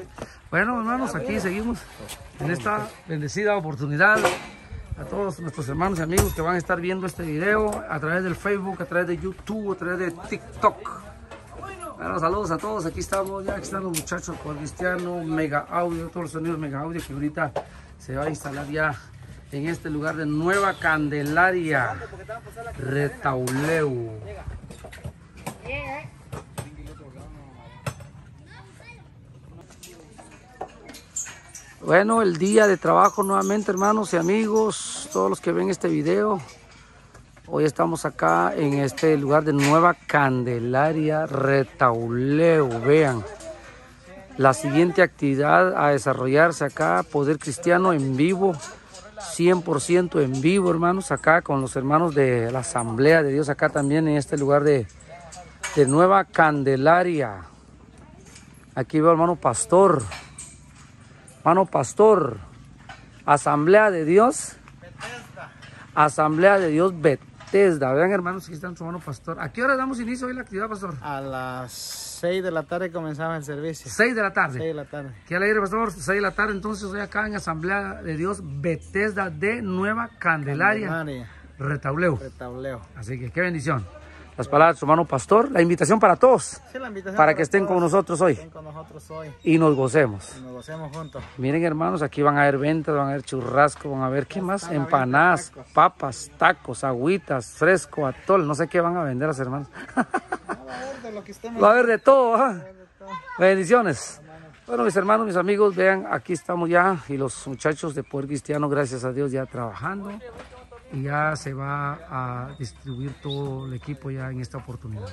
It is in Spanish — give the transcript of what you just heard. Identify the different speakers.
Speaker 1: Bueno, hermanos, aquí seguimos en esta bendecida oportunidad. A todos nuestros hermanos y amigos que van a estar viendo este video a través del Facebook, a través de YouTube, a través de TikTok. Bueno, saludos a todos. Aquí estamos, ya aquí están los muchachos por Cristiano, Mega Audio, todos los sonidos Mega Audio que ahorita se va a instalar ya en este lugar de Nueva Candelaria, Retauleu. Bueno, el día de trabajo nuevamente, hermanos y amigos, todos los que ven este video. Hoy estamos acá en este lugar de Nueva Candelaria, Retauleu. Vean, la siguiente actividad a desarrollarse acá, Poder Cristiano en vivo, 100% en vivo, hermanos, acá con los hermanos de la Asamblea de Dios, acá también en este lugar de Nueva Candelaria. Aquí veo al hermano pastor. Hermano pastor, Asamblea de Dios, Asamblea de Dios Bethesda. Vean, hermanos, aquí están su hermano pastor. ¿A qué hora damos inicio hoy la actividad, pastor?
Speaker 2: A las 6 de la tarde comenzaba el servicio.
Speaker 1: 6 de la tarde.
Speaker 2: 6 de la tarde.
Speaker 1: ¿Qué alegre, pastor? 6 de la tarde, entonces hoy acá en Asamblea de Dios Bethesda de Nueva Candelaria, Retauleu. Así que qué bendición. Las palabras de su hermano pastor, la invitación para todos,
Speaker 2: Sí, la invitación
Speaker 1: para que estén con nosotros hoy y nos gocemos.
Speaker 2: Nos gocemos juntos.
Speaker 1: Miren, hermanos, aquí van a haber ventas, van a haber churrasco, van a ver qué más, empanadas, papas, tacos, agüitas, fresco, atol, no sé qué van a vender los hermanos. Va a haber de todo, ¿ah? Bendiciones. Bueno, mis hermanos, mis amigos, vean, aquí estamos ya y los muchachos de Poder Cristiano, gracias a Dios, ya trabajando. Y ya se va a distribuir todo el equipo ya en esta oportunidad.